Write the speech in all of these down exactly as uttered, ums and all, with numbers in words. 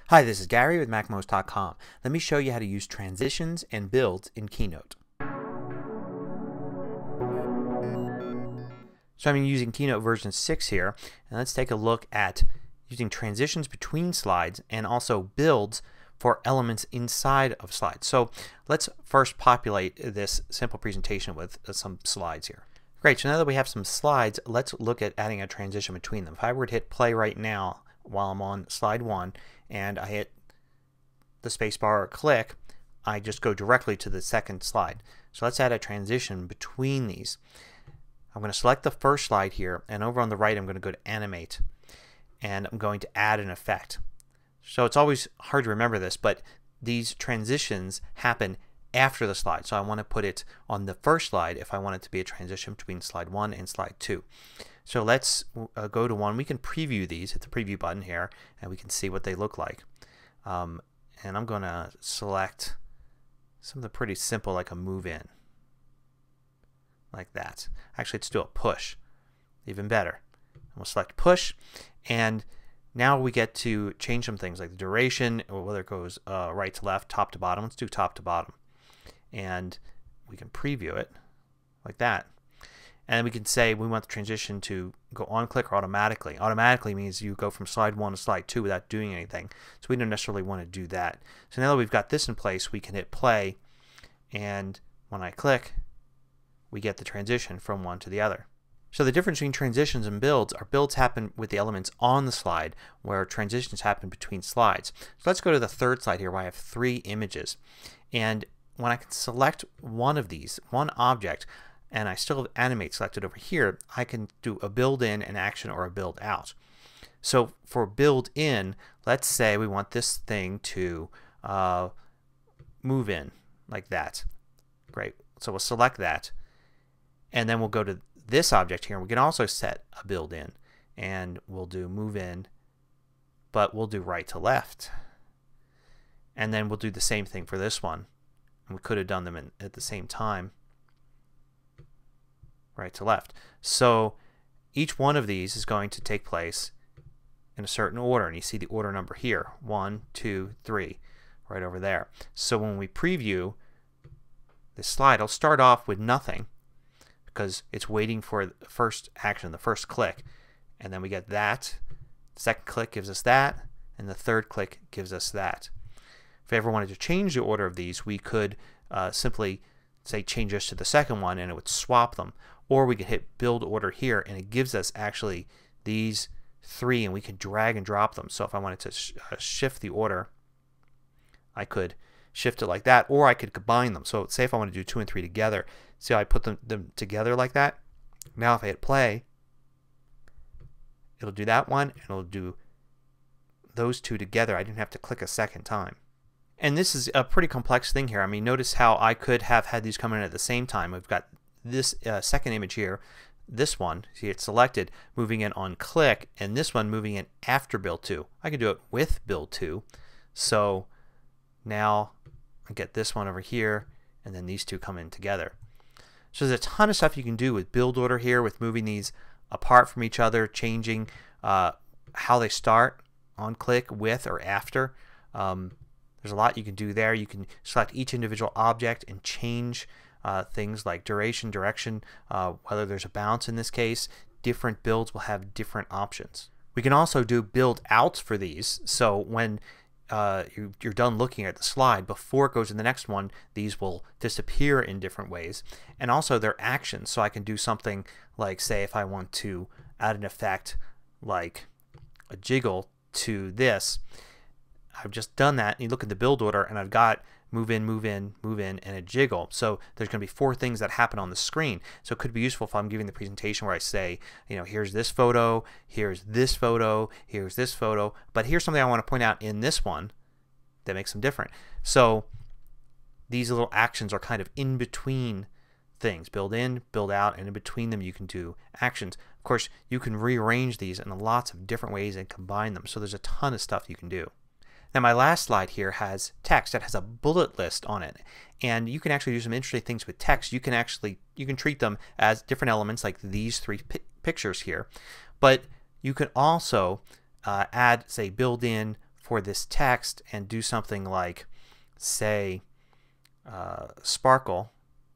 Hi, this is Gary with Mac Most dot com. Let me show you how to use transitions and builds in Keynote. So I'm using Keynote version six here, and let's take a look at using transitions between slides and also builds for elements inside of slides. So let's first populate this simple presentation with some slides here. Great, so now that we have some slides, let's look at adding a transition between them. If I were to hit play right now while I'm on slide one and I hit the spacebar or click, I just go directly to the second slide. So let's add a transition between these. I'm going to select the first slide here, and over on the right I'm going to go to Animate, and I'm going to add an effect. So it's always hard to remember this, but these transitions happen after the slide. So I want to put it on the first slide if I want it to be a transition between slide one and slide two. So let's uh, go to one. We can preview these. Hit the preview button here and we can see what they look like. Um, and I'm going to select something pretty simple like a move in. Like that. Actually, let's do a push. Even better. We'll select push, and now we get to change some things like the duration, or whether it goes uh, right to left, top to bottom. Let's do top to bottom. And we can preview it like that. And we can say we want the transition to go on click or automatically. Automatically means you go from slide one to slide two without doing anything. So we don't necessarily want to do that. So now that we've got this in place, we can hit play, and when I click we get the transition from one to the other. So the difference between transitions and builds are builds happen with the elements on the slide, where transitions happen between slides. So let's go to the third slide here where I have three images. And when I can select one of these, one object, and I still have Animate selected over here, I can do a build in, an action, or a build out. So for build in, let's say we want this thing to uh, move in like that. Great. So we'll select that. And then we'll go to this object here. We can also set a build in, and we'll do move in, but we'll do right to left. And then we'll do the same thing for this one. And we could have done them in, at the same time, right to left. So each one of these is going to take place in a certain order, and you see the order number here, one, two, three, right over there. So when we preview this slide, it'll start off with nothing, because it's waiting for the first action, the first click, and then we get that. The second click gives us that, and the third click gives us that. If we ever wanted to change the order of these, we could uh, simply say change this to the second one and it would swap them. Or we could hit build order here and it gives us actually these three, and we can drag and drop them. So if I wanted to sh uh, shift the order, I could shift it like that, or I could combine them. So say if I want to do two and three together, see how I put them, them together like that? Now if I hit play, it'll do that one and it'll do those two together. I didn't have to click a second time. And this is a pretty complex thing here. I mean, notice how I could have had these come in at the same time. We've got this uh, second image here, this one, see it's selected, moving in on click, and this one moving in after build two. I could do it with build two. So now I get this one over here, and then these two come in together. So there's a ton of stuff you can do with build order here, with moving these apart from each other, changing uh, how they start on click, with, or after. Um, there's a lot you can do there. You can select each individual object and change uh, things like duration, direction, uh, whether there's a bounce in this case. Different builds will have different options. We can also do build outs for these. So when Uh, you, you're done looking at the slide, before it goes to the next one, these will disappear in different ways. And also they're actions, so I can do something like, say if I want to add an effect like a jiggle to this, I've just done that, and you look at the build order and I've got move in, move in, move in, and a jiggle. So there's going to be four things that happen on the screen. So it could be useful if I'm giving the presentation where I say, you know, here's this photo, here's this photo, here's this photo, but here's something I want to point out in this one that makes them different. So these little actions are kind of in between things. Build in, build out, and in between them you can do actions. Of course, you can rearrange these in lots of different ways and combine them. So there's a ton of stuff you can do. Now my last slide here has text that has a bullet list on it, and you can actually do some interesting things with text. You can actually you can treat them as different elements like these three pi pictures here, but you can also uh, add, say, build in for this text and do something like, say, uh, sparkle,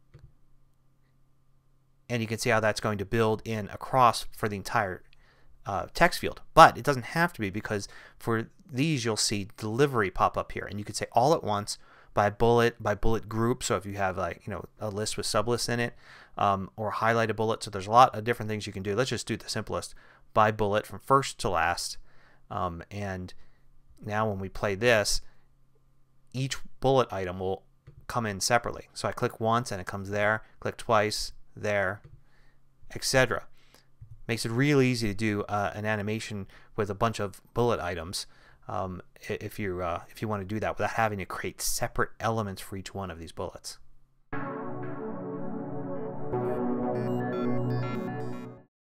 and you can see how that's going to build in across for the entire uh, text field. But it doesn't have to be, because for these you'll see delivery pop up here, and you can say all at once, by bullet, by bullet group. So if you have like you know a list with sublists in it, um, or highlight a bullet. So there's a lot of different things you can do. Let's just do the simplest, by bullet from first to last. Um, and now when we play this, each bullet item will come in separately. So I click once and it comes there, click twice, there, et cetera. Makes it real easy to do uh, an animation with a bunch of bullet items um, if you uh, if you want to do that without having to create separate elements for each one of these bullets.